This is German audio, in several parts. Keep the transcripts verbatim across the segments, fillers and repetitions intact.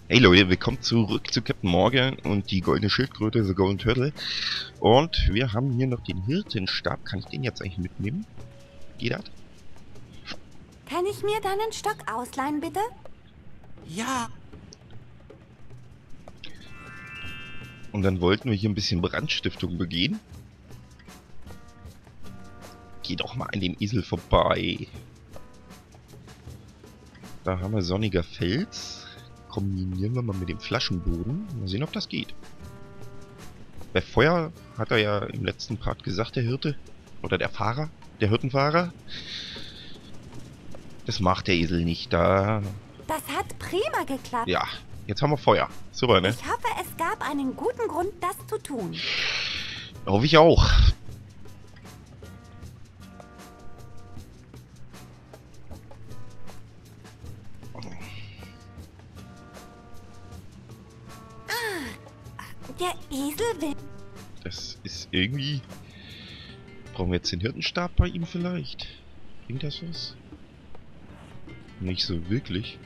Hey Leute, willkommen zurück zu Captain Morgan und die goldene Schildkröte, The Golden Turtle. Und wir haben hier noch den Hirtenstab. Kann ich den jetzt eigentlich mitnehmen? Geht das? Kann ich mir deinen Stock ausleihen, bitte? Ja. Und dann wollten wir hier ein bisschen Brandstiftung begehen. Geh doch mal an dem Esel vorbei. Da haben wir sonniger Fels. Kombinieren wir mal mit dem Flaschenboden. Mal sehen, ob das geht. Bei Feuer hat er ja im letzten Part gesagt, der Hirte. Oder der Fahrer. Der Hirtenfahrer. Das macht der Esel nicht. Da. Das hat prima geklappt. Ja, jetzt haben wir Feuer. Super, ne? Ich hoffe, es gab einen guten Grund, das zu tun. Hoffe ich auch. Der Esel will... Das ist irgendwie... Brauchen wir jetzt den Hirtenstab bei ihm vielleicht? Bringt das was? Nicht so wirklich.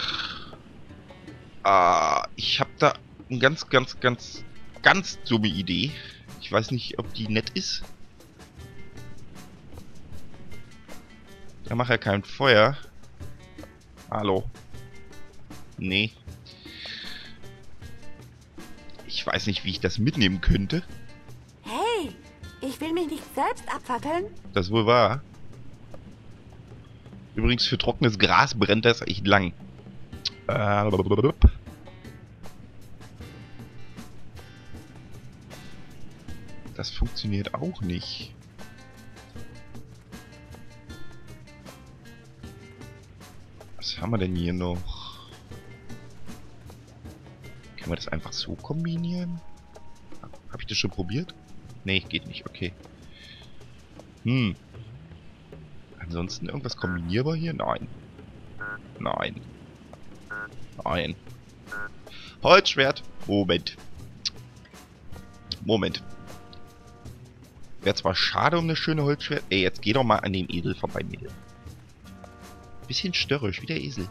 Ah, ich habe da eine ganz, ganz, ganz, ganz dumme Idee. Ich weiß nicht, ob die nett ist. Da macht er kein Feuer. Hallo. Nee. Ich weiß nicht, wie ich das mitnehmen könnte. Hey, ich will mich nicht selbst abfackeln. Das ist wohl wahr. Übrigens, für trockenes Gras brennt das echt lang. Äh, das funktioniert auch nicht. Was haben wir denn hier noch? Können wir das einfach so kombinieren? Habe ich das schon probiert? Nee, geht nicht, okay. Hm. Ansonsten irgendwas kombinierbar hier? Nein. Nein. Nein. Holzschwert. Moment. Moment. Wäre zwar schade um eine schöne Holzschwert. Ey, jetzt geh doch mal an dem Esel vorbei, Mädel. Bisschen störrisch, wie der Esel.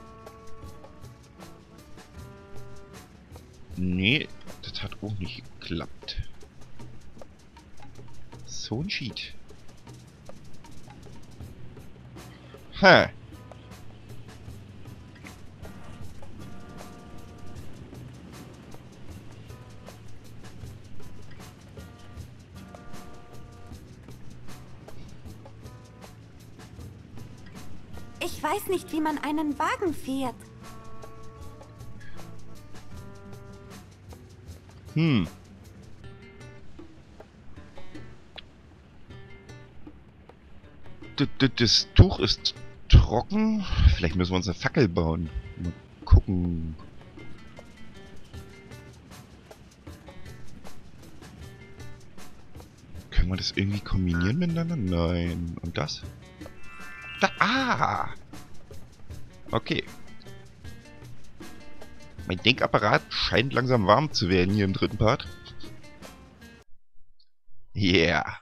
Nee, das hat auch nicht geklappt. So ein Cheat. Hä? Ich weiß nicht, wie man einen Wagen fährt. Hm. D -d das Tuch ist trocken. Vielleicht müssen wir uns eine Fackel bauen. Mal gucken. Können wir das irgendwie kombinieren miteinander? Nein. Und das? Da, ah! Okay. Mein Denkapparat scheint langsam warm zu werden hier im dritten Part. Yeah.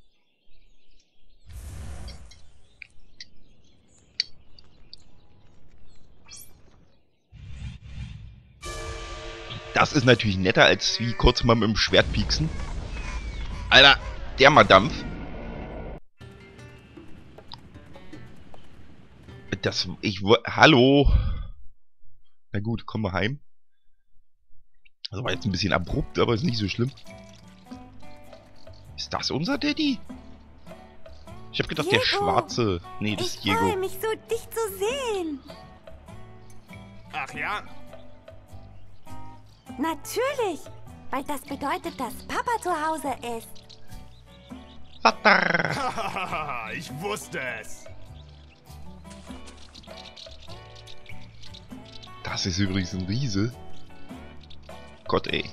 Das ist natürlich netter, als wie kurz mal mit dem Schwert pieksen. Alter, der mal Dampf. Das, ich, hallo. Na gut, kommen wir heim. Das war jetzt ein bisschen abrupt, aber ist nicht so schlimm. Ist das unser Daddy? Ich hab gedacht, Diego, der schwarze. Nee, das ich ist Diego. freue mich so, dich zu sehen. Ach ja? Natürlich, weil das bedeutet, dass Papa zu Hause ist. Vater. Ich wusste es. Das ist übrigens ein Riese. Gott, ey.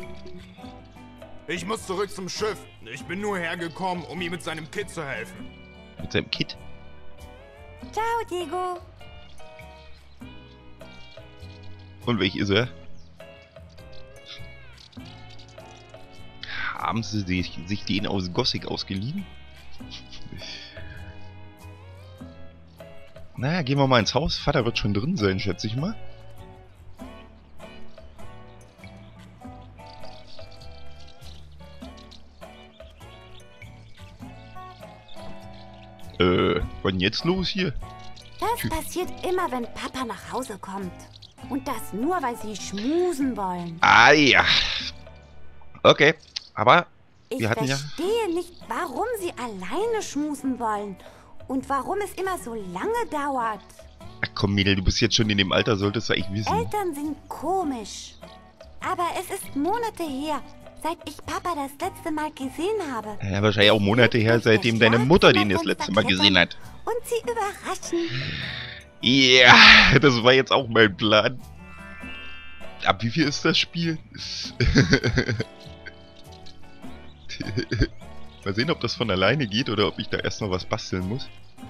Ich muss zurück zum Schiff. Ich bin nur hergekommen, um ihm mit seinem Kit zu helfen. Mit seinem Kit. Ciao, Diego. Und welch ist er? Haben sie sich, sich den aus Gothic ausgeliehen? Naja, gehen wir mal ins Haus. Vater wird schon drin sein, schätze ich mal. Äh, was denn jetzt los hier? Das passiert immer, wenn Papa nach Hause kommt. Und das nur, weil sie schmusen wollen. Ah ja. Okay, aber Ich wir hatten ja... verstehe nicht, warum sie alleine schmusen wollen. Und warum es immer so lange dauert. Ach komm, Mädel, du bist jetzt schon in dem Alter, solltest du eigentlich wissen. Eltern sind komisch. Aber es ist Monate her, seit ich Papa das letzte Mal gesehen habe. Ja, wahrscheinlich auch Monate her, seitdem deine Mutter den das letzte Mal gesehen hat. Und sie überraschen. Ja, das war jetzt auch mein Plan. Ab wie viel ist das Spiel? Mal sehen, ob das von alleine geht oder ob ich da erst noch was basteln muss.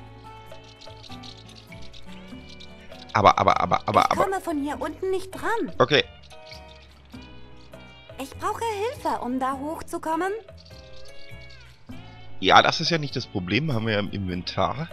Aber, aber, aber, aber, Ich aber. komme von hier unten nicht dran. Okay. Ich brauche Hilfe, um da hochzukommen. Ja, das ist ja nicht das Problem. Haben wir ja im Inventar.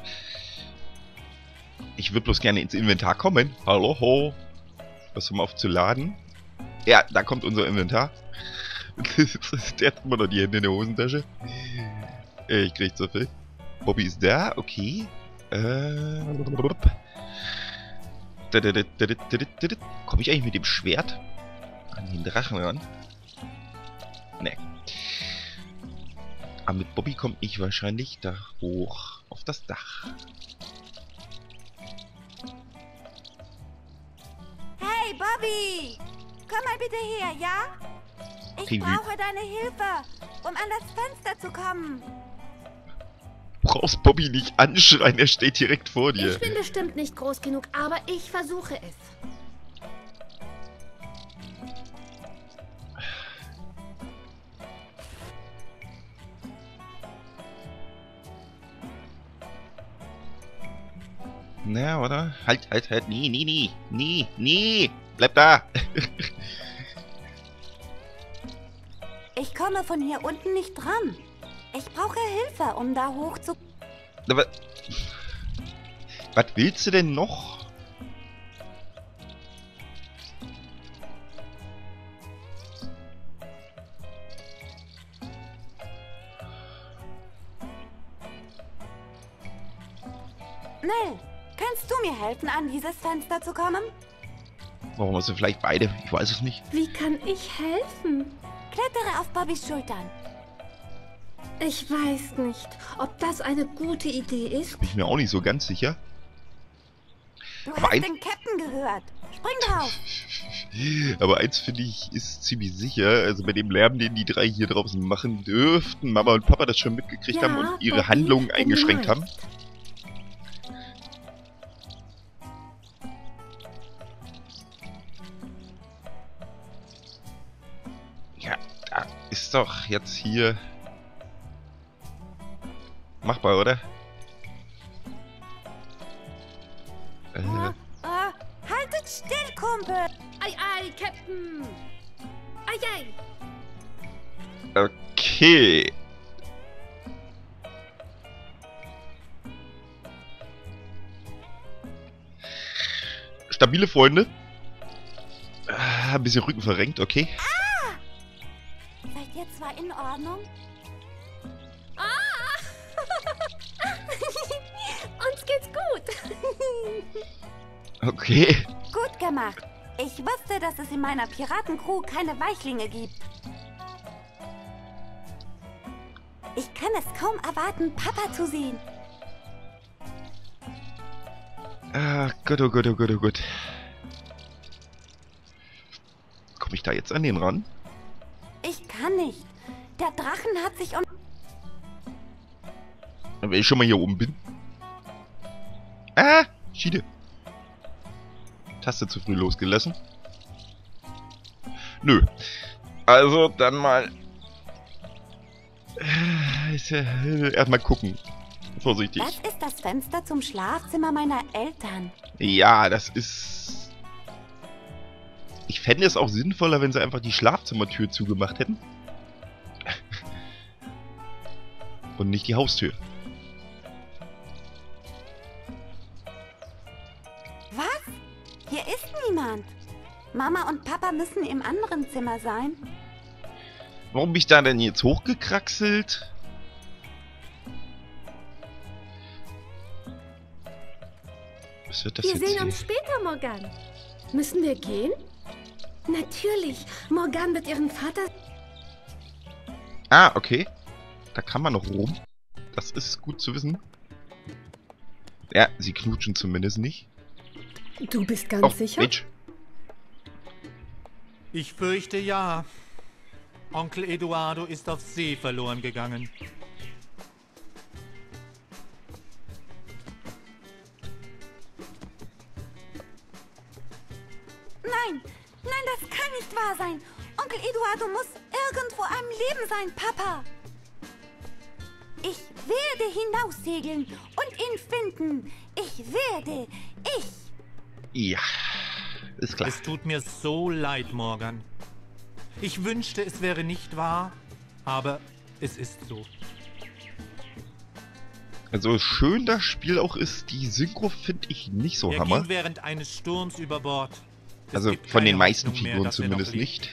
Ich würde bloß gerne ins Inventar kommen. Hallo, ho. Was haben wir auf zu laden? Ja, da kommt unser Inventar. Der hat immer noch die Hände in der Hosentasche. Ich krieg so viel. Bobby ist da, okay. Äh. Komme ich eigentlich mit dem Schwert an den Drachen ran? Ne. Aber mit Bobby komme ich wahrscheinlich da hoch auf das Dach. Hey, Bobby! Komm mal bitte her, ja? Ich Okay, wie- brauche deine Hilfe, um an das Fenster zu kommen. Du brauchst Bobby nicht anschreien, er steht direkt vor dir. Ich bin bestimmt nicht groß genug, aber ich versuche es. Na, oder? Halt, halt, halt. Nee, nee, nee. Nee, nee. Bleib da. Ich komme von hier unten nicht dran. Ich brauche Hilfe, um da hoch zu... Aber... Was willst du denn noch? Nell, kannst du mir helfen, an dieses Fenster zu kommen? Warum hast du vielleicht beide? Ich weiß es nicht. Wie kann ich helfen? Klettere auf Bobbys Schultern. Ich weiß nicht, ob das eine gute Idee ist. Bin ich mir auch nicht so ganz sicher. Du Aber hast ein- den Captain gehört. Spring drauf. Aber eins finde ich ist ziemlich sicher. Also bei dem Lärm, den die drei hier draußen machen, dürften Mama und Papa das schon mitgekriegt Ja, haben und ihre Bobby, Handlungen eingeschränkt haben. vielleicht. Ja, da ist doch jetzt hier... machbar, oder? Äh, Äh, haltet still, Kumpel. Ei, ei, Captain! Ei, ei! okay. Stabile Freunde. Ah, ein bisschen Rücken verrenkt, okay. Seid ihr zwei in Ordnung? Uns geht's gut. Okay. Gut gemacht. Ich wusste, dass es in meiner Piratencrew keine Weichlinge gibt. Ich kann es kaum erwarten, Papa zu sehen. Ah, Gott, oh Gott, oh Gott, oh Gott. Komme ich da jetzt an den ran? Ich kann nicht. Der Drachen hat sich um... Wenn ich schon mal hier oben bin. Ah, Schiede. Taste zu früh losgelassen. Nö. Also, dann mal... Äh, Erstmal gucken. Vorsichtig. Das ist das Fenster zum Schlafzimmer meiner Eltern. Ja, das ist... Ich fände es auch sinnvoller, wenn sie einfach die Schlafzimmertür zugemacht hätten. Und nicht die Haustür. Was? Hier ist niemand. Mama und Papa müssen im anderen Zimmer sein. Warum bin ich da denn jetzt hochgekraxelt? Was wird das Wir jetzt sehen hier? uns später, Morgan. Müssen wir gehen? Natürlich. Morgan wird ihren Vater... Ah, okay. Da kann man noch rum. Das ist gut zu wissen. Ja, sie knutschen zumindest nicht. Du bist ganz Oh, sicher? Mensch. Ich fürchte ja. Onkel Eduardo ist auf See verloren gegangen. Nein, nein, das kann nicht wahr sein. Onkel Eduardo muss irgendwo am Leben sein, Papa. Ich werde hinaussegeln und ihn finden. Ich werde, ich. Ja, ist klar. Es tut mir so leid, Morgan. Ich wünschte, es wäre nicht wahr, aber es ist so. Also schön das Spiel auch ist, die Synchro finde ich nicht so Er hammer. ging während eines Sturms über Bord. Es Also gibt von den keine meisten Hoffnung mehr, Figuren dass er noch zumindest lebt. nicht.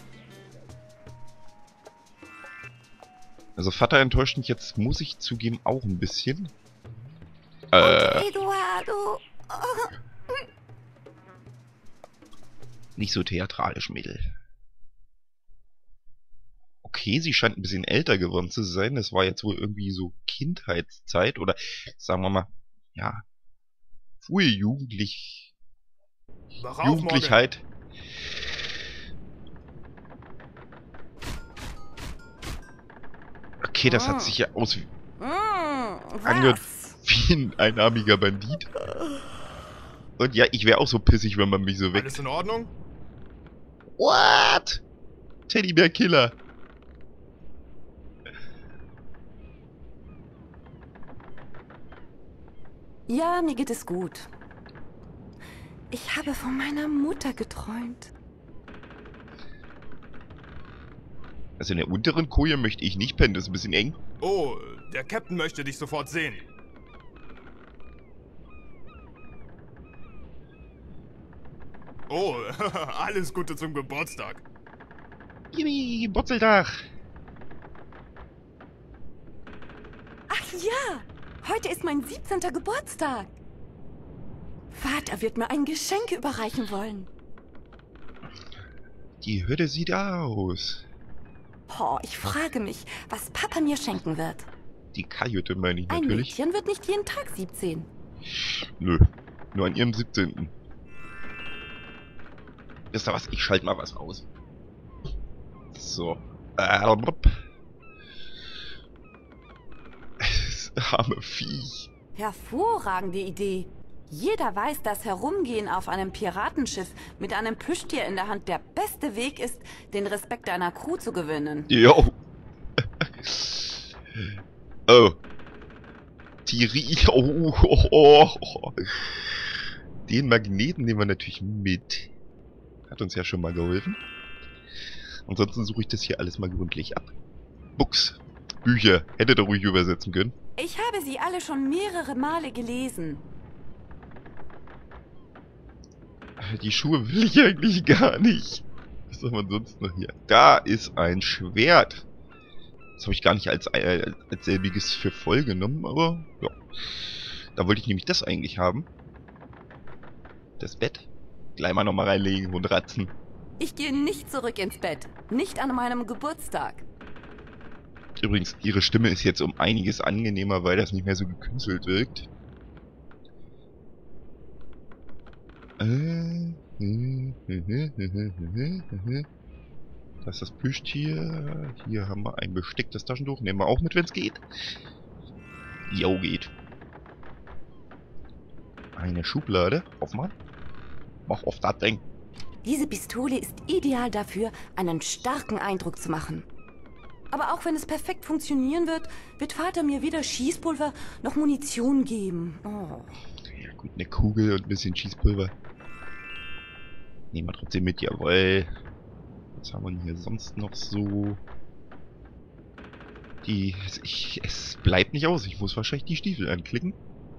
Also Vater enttäuscht mich jetzt, muss ich zugeben, auch ein bisschen. Äh, Onkel Eduardo. Oh, nicht so theatralisch, Mädel. Okay, sie scheint ein bisschen älter geworden zu sein. Das war jetzt wohl irgendwie so Kindheitszeit oder sagen wir mal, ja, frühe Jugendlich... Wach auf, Jugendlichkeit. Okay, das hat sich ja aus wie, mm, angehört was? wie ein einarmiger Bandit. Und ja, ich wäre auch so pissig, wenn man mich so weckt. Alles in Ordnung? What? Teddybär Killer. Ja, mir geht es gut. Ich habe von meiner Mutter geträumt. Also in der unteren Koje möchte ich nicht pennen, das ist ein bisschen eng. Oh, der Captain möchte dich sofort sehen. Oh, alles Gute zum Geburtstag. Jimmy, Botzeldach. Ach ja, heute ist mein siebzehnter Geburtstag. Vater wird mir ein Geschenk überreichen wollen. Die Hütte sieht aus. Oh, ich frage mich, was Papa mir schenken wird. Die Kajüte meine ich Ein natürlich. Mädchen wird nicht jeden Tag siebzehn. Nö, nur an ihrem siebzehnten Wisst ihr was? Ich schalte mal was aus. So. Äh, das arme Viech. Hervorragende Idee. Jeder weiß, dass Herumgehen auf einem Piratenschiff mit einem Plüschtier in der Hand der beste Weg ist, den Respekt einer Crew zu gewinnen. Jo. Oh. Thierry. Oh, oh, oh, oh. Den Magneten nehmen wir natürlich mit. Hat uns ja schon mal geholfen. Ansonsten suche ich das hier alles mal gründlich ab. Books. Bücher. Hättet ihr ruhig übersetzen können. Ich habe sie alle schon mehrere Male gelesen. Die Schuhe will ich eigentlich gar nicht. Was soll man sonst noch hier? Da ist ein Schwert. Das habe ich gar nicht als, äh, als selbiges für voll genommen, aber ja. Da wollte ich nämlich das eigentlich haben. Das Bett. Gleich mal nochmal reinlegen und ratzen. Ich gehe nicht zurück ins Bett. Nicht an meinem Geburtstag. Übrigens, ihre Stimme ist jetzt um einiges angenehmer, weil das nicht mehr so gekünstelt wirkt. Äh, das ist das Plüschtier. Hier haben wir ein besticktes Taschentuch. Nehmen wir auch mit, wenn es geht. Jo, geht. Eine Schublade. Aufmachen. Mach auf das Ding. Diese Pistole ist ideal dafür, einen starken Eindruck zu machen. Aber auch wenn es perfekt funktionieren wird, wird Vater mir weder Schießpulver noch Munition geben. Oh. Ja gut, eine Kugel und ein bisschen Schießpulver. Nehmen wir trotzdem mit, jawohl. Was haben wir denn hier sonst noch so? Die... Ich, es bleibt nicht aus. Ich muss wahrscheinlich die Stiefel anklicken.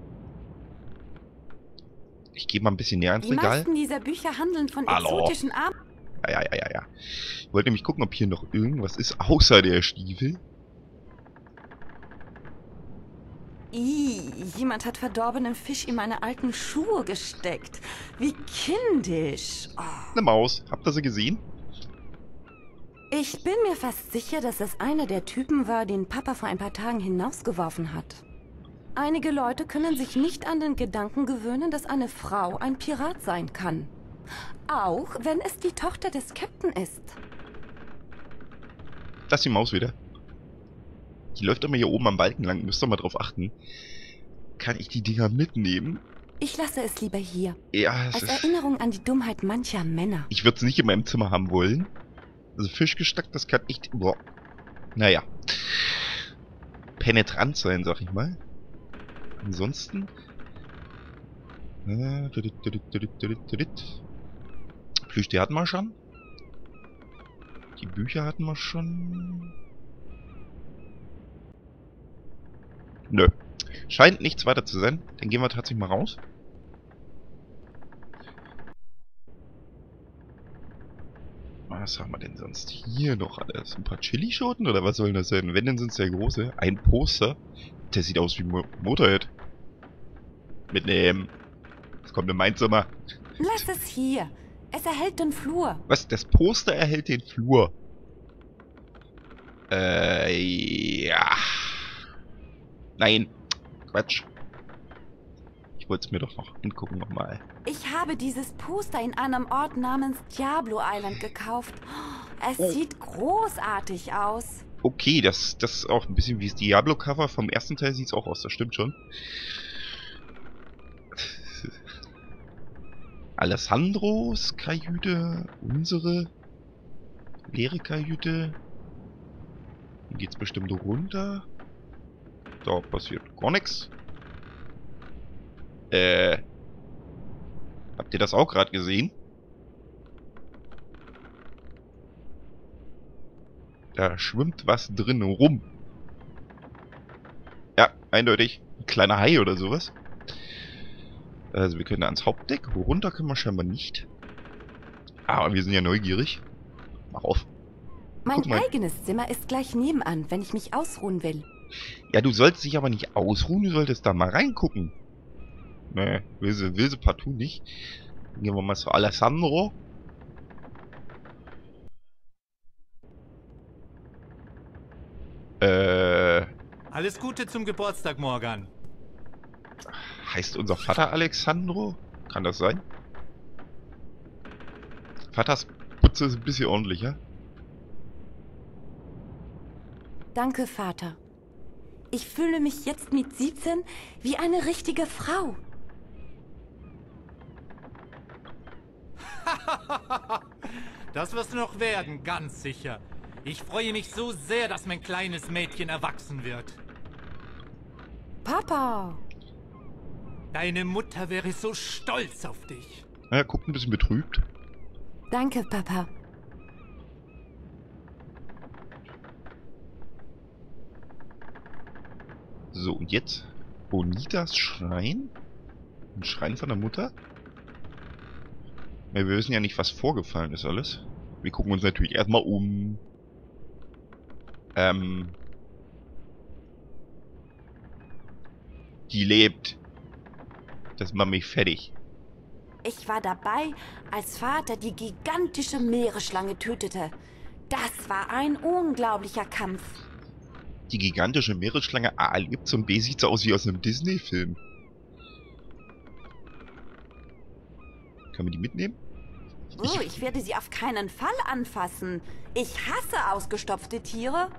Ich gehe mal ein bisschen näher ans Die Regal. meisten dieser Bücher handeln von Hallo. exotischen Arten. Ja, ja, ja, ja, ja. Ich wollte nämlich gucken, ob hier noch irgendwas ist, außer der Stiefel. Ih, jemand hat verdorbenen Fisch in meine alten Schuhe gesteckt. Wie kindisch. Oh. Eine Maus. Habt ihr sie gesehen? Ich bin mir fast sicher, dass es einer der Typen war, den Papa vor ein paar Tagen hinausgeworfen hat. Einige Leute können sich nicht an den Gedanken gewöhnen, dass eine Frau ein Pirat sein kann. Auch wenn es die Tochter des Captain ist. Das ist die Maus wieder. Die läuft immer hier oben am Balken lang. Müsst ihr mal drauf achten. Kann ich die Dinger mitnehmen? Ich lasse es lieber hier. Ja, es Als ist... Erinnerung an die Dummheit mancher Männer. Ich würde es nicht in meinem Zimmer haben wollen. Also Fischgestack, das kann echt... Boah. Naja. Penetrant sein, sag ich mal. Ansonsten... Äh, Plüschtier hatten wir schon. Die Bücher hatten wir schon. Nö. Scheint nichts weiter zu sein. Dann gehen wir tatsächlich mal raus. Was haben wir denn sonst hier noch alles? Ein paar Chilischoten oder was soll das sein? Wenn, dann sind es ja große. Ein Poster. Der sieht aus wie Mo Motorhead. Mitnehmen. Das kommt in mein Zimmer. Lass es hier. Es erhält den Flur. Was? Das Poster erhält den Flur? Äh, ja. Nein. Quatsch. Ich wollte es mir doch noch angucken nochmal. Ich habe dieses Poster in einem Ort namens Diablo Island gekauft. Es Oh. sieht großartig aus. Okay, das, das ist auch ein bisschen wie das Diablo-Cover vom ersten Teil sieht es auch aus, das stimmt schon. Alessandros Kajüte, unsere leere Kajüte. Hier geht's bestimmt runter. Da passiert gar nichts. Äh. Habt ihr das auch gerade gesehen? Da schwimmt was drin rum. Ja, eindeutig. Ein kleiner Hai oder sowas. Also wir können ans Hauptdeck. Runter können wir scheinbar nicht. Aber wir sind ja neugierig. Mach auf. Mein Guck mal. eigenes Zimmer ist gleich nebenan, wenn ich mich ausruhen will. Ja, du sollst dich aber nicht ausruhen. Du solltest da mal reingucken. Nee, will sie, will sie partout nicht. Dann gehen wir mal zu Alessandro. Äh... Alles Gute zum Geburtstag, Morgan. Heißt unser Vater Alexandro? Kann das sein? Vaters Putze ist ein bisschen ordentlicher. Danke, Vater. Ich fühle mich jetzt mit siebzehn wie eine richtige Frau. Das wirst du noch werden, ganz sicher. Ich freue mich so sehr, dass mein kleines Mädchen erwachsen wird. Papa! Deine Mutter wäre so stolz auf dich. Naja, guckt ein bisschen betrübt. Danke, Papa. So, und jetzt Bonitas Schrein? Ein Schrein von der Mutter? Ja, wir wissen ja nicht, was vorgefallen ist alles. Wir gucken uns natürlich erstmal um. Ähm. Die lebt. Das macht mich fertig. Ich war dabei, als Vater die gigantische Meeresschlange tötete. Das war ein unglaublicher Kampf. Die gigantische Meeresschlange A lebt und B sieht so aus wie aus einem Disney-Film. Können wir die mitnehmen? Oh, ich werde sie auf keinen Fall anfassen. Ich hasse ausgestopfte Tiere.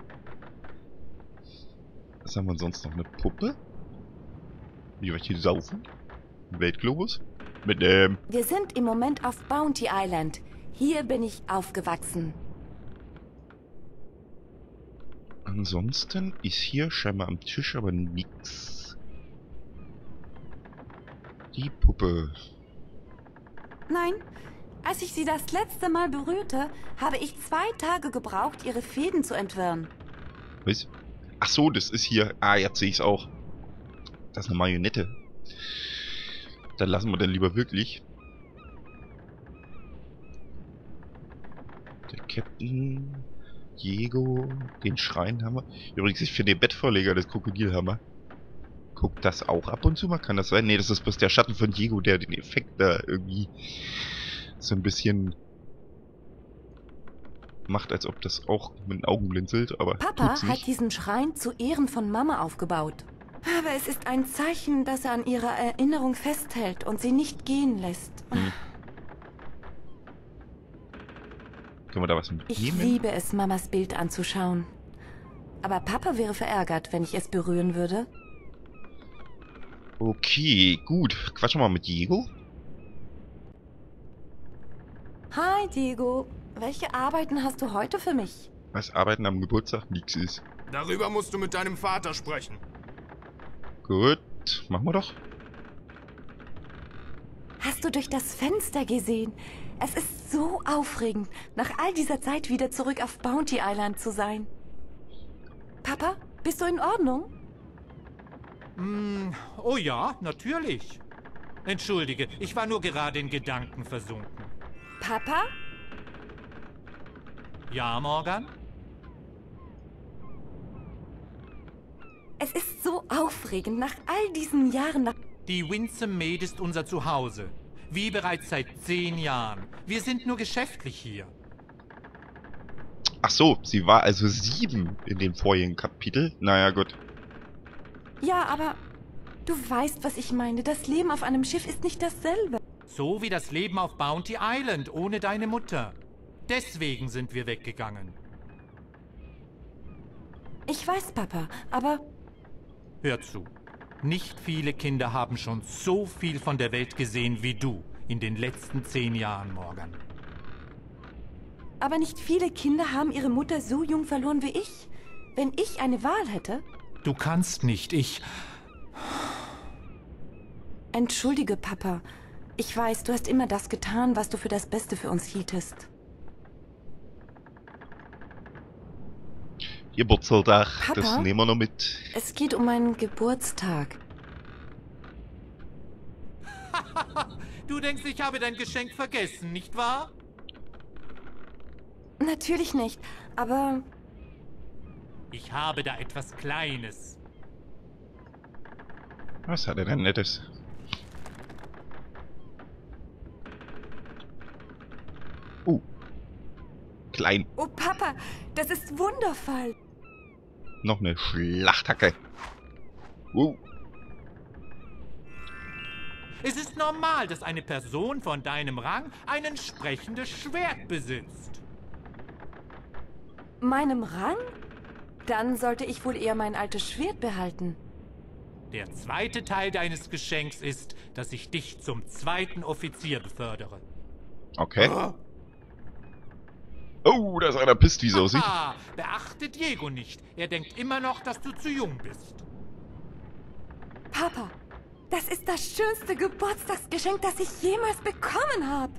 Was haben wir sonst noch? Eine Puppe? Wie wir hier saufen? Ein Weltglobus? Mit dem... Wir sind im Moment auf Bounty Island. Hier bin ich aufgewachsen. Ansonsten ist hier scheinbar am Tisch aber nix. Die Puppe. Nein, als ich sie das letzte Mal berührte, habe ich zwei Tage gebraucht, ihre Fäden zu entwirren. Was? Ach so, das ist hier... Ah, jetzt sehe ich es auch. Das ist eine Marionette. Dann lassen wir den lieber wirklich. Der Captain... Diego... Den Schrein haben wir. Übrigens, ich finde den Bettvorleger des Krokodilhammer Guckt das auch ab und zu mal? Kann das sein? Nee, das ist bloß der Schatten von Diego, der den Effekt da irgendwie so ein bisschen macht, als ob das auch mit den Augen blinzelt, aber Papa tut's nicht. hat diesen Schrein zu Ehren von Mama aufgebaut. Aber es ist ein Zeichen, dass er an ihrer Erinnerung festhält und sie nicht gehen lässt. Hm. Können wir da was Ich mitnehmen? liebe es, Mamas Bild anzuschauen. Aber Papa wäre verärgert, wenn ich es berühren würde. Okay, gut. Quatschen wir mal mit Diego. Hi, Diego. Welche Arbeiten hast du heute für mich? Was Arbeiten am Geburtstag nix ist. Darüber musst du mit deinem Vater sprechen. Gut, machen wir doch. Hast du durch das Fenster gesehen? Es ist so aufregend, nach all dieser Zeit wieder zurück auf Bounty Island zu sein. Papa, bist du in Ordnung? Mm, oh ja, natürlich. Entschuldige, ich war nur gerade in Gedanken versunken. Papa? Ja, Morgan? Es ist so aufregend, nach all diesen Jahren nach... Die Winsome Maid ist unser Zuhause. Wie bereits seit zehn Jahren. Wir sind nur geschäftlich hier. Ach so, sie war also sieben in dem vorigen Kapitel. Naja, gut. Ja, aber du weißt, was ich meine. Das Leben auf einem Schiff ist nicht dasselbe. So wie das Leben auf Bounty Island ohne deine Mutter. Deswegen sind wir weggegangen. Ich weiß, Papa, aber... Hör zu. Nicht viele Kinder haben schon so viel von der Welt gesehen wie du in den letzten zehn Jahren, Morgan. Aber nicht viele Kinder haben ihre Mutter so jung verloren wie ich. Wenn ich eine Wahl hätte... Du kannst nicht, ich... Entschuldige, Papa. Ich weiß, du hast immer das getan, was du für das Beste für uns hieltest. Geburtstag, Papa? das nehmen wir noch mit. Es geht um meinen Geburtstag. Du denkst, ich habe dein Geschenk vergessen, nicht wahr? Natürlich nicht, aber... Ich habe da etwas Kleines. Was hat er denn Nettes? Uh. Klein. Oh, Papa, das ist wundervoll. Noch eine Schlachthacke. Uh. Es ist normal, dass eine Person von deinem Rang ein entsprechendes Schwert besitzt. Meinem Rang? Dann sollte ich wohl eher mein altes Schwert behalten. Der zweite Teil deines Geschenks ist, dass ich dich zum zweiten Offizier befördere. Okay. Oh, da ist einer pisst, wie es aussieht. Ah, beachte Diego nicht. Er denkt immer noch, dass du zu jung bist. Papa, das ist das schönste Geburtstagsgeschenk, das ich jemals bekommen habe.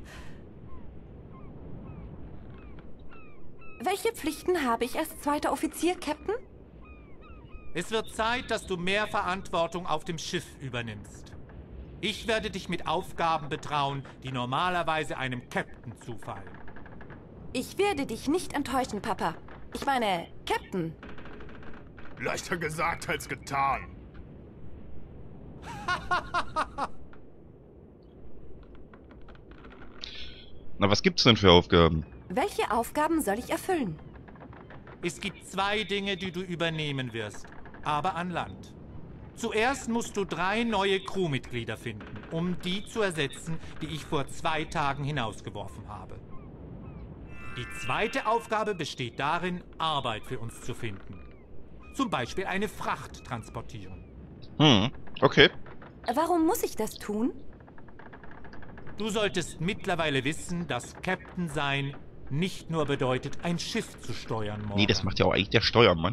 Welche Pflichten habe ich als zweiter Offizier, Captain? Es wird Zeit, dass du mehr Verantwortung auf dem Schiff übernimmst. Ich werde dich mit Aufgaben betrauen, die normalerweise einem Captain zufallen. Ich werde dich nicht enttäuschen, Papa. Ich meine, Captain. Leichter gesagt als getan. Na, was gibt's denn für Aufgaben? Welche Aufgaben soll ich erfüllen? Es gibt zwei Dinge, die du übernehmen wirst, aber an Land. Zuerst musst du drei neue Crewmitglieder finden, um die zu ersetzen, die ich vor zwei Tagen hinausgeworfen habe. Die zweite Aufgabe besteht darin, Arbeit für uns zu finden. Zum Beispiel eine Fracht transportieren. Hm, okay. Warum muss ich das tun? Du solltest mittlerweile wissen, dass Captain sein nicht nur bedeutet, ein Schiff zu steuern, Morgan. Nee, das macht ja auch eigentlich der Steuermann.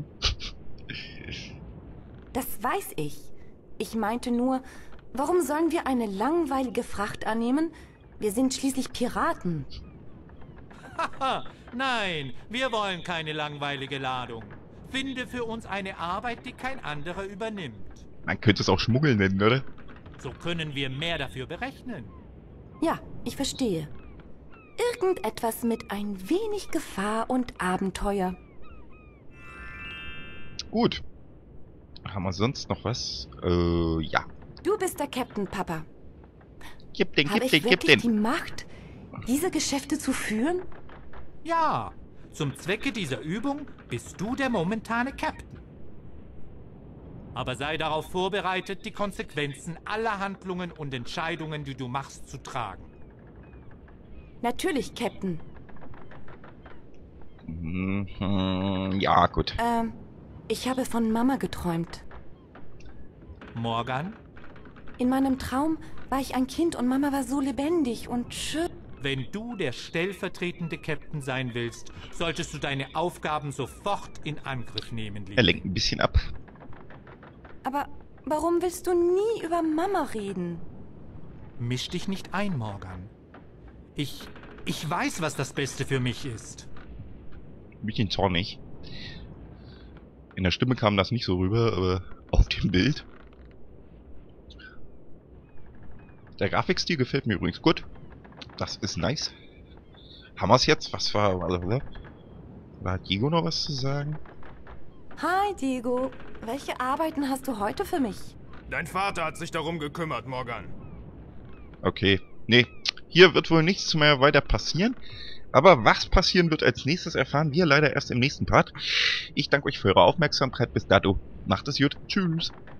Das weiß ich. Ich meinte nur, warum sollen wir eine langweilige Fracht annehmen? Wir sind schließlich Piraten. Haha, nein, wir wollen keine langweilige Ladung. Finde für uns eine Arbeit, die kein anderer übernimmt. Man könnte es auch Schmuggeln nennen, oder? So können wir mehr dafür berechnen. Ja, ich verstehe. Irgendetwas mit ein wenig Gefahr und Abenteuer. Gut. Haben wir sonst noch was? Äh, ja. Du bist der Captain, Papa. Gib den, Habe gib ich den, gib wirklich die den. Macht, diese Geschäfte zu führen? Ja, zum Zwecke dieser Übung bist du der momentane Captain. Aber sei darauf vorbereitet, die Konsequenzen aller Handlungen und Entscheidungen, die du machst, zu tragen. Natürlich, Captain. Mhm, ja, gut. Ähm, ich habe von Mama geträumt. Morgan, In meinem Traum war ich ein Kind und Mama war so lebendig und schön. wenn du der stellvertretende Captain sein willst, solltest du deine Aufgaben sofort in Angriff nehmen, Er Liebling. lenkt ein bisschen ab. Aber warum willst du nie über Mama reden? Misch dich nicht ein, Morgan. Ich, ich weiß, was das Beste für mich ist. Ein bisschen zornig. In der Stimme kam das nicht so rüber, aber auf dem Bild. Der Grafikstil gefällt mir übrigens gut. Das ist nice. Haben wir es jetzt? Was war... Oder hat Diego noch was zu sagen? Hi, Diego. Welche Arbeiten hast du heute für mich? Dein Vater hat sich darum gekümmert, Morgan. Okay. Nee, hier wird wohl nichts mehr weiter passieren. Aber was passieren wird als nächstes, erfahren wir leider erst im nächsten Part. Ich danke euch für eure Aufmerksamkeit. Bis dato. Macht es gut. Tschüss.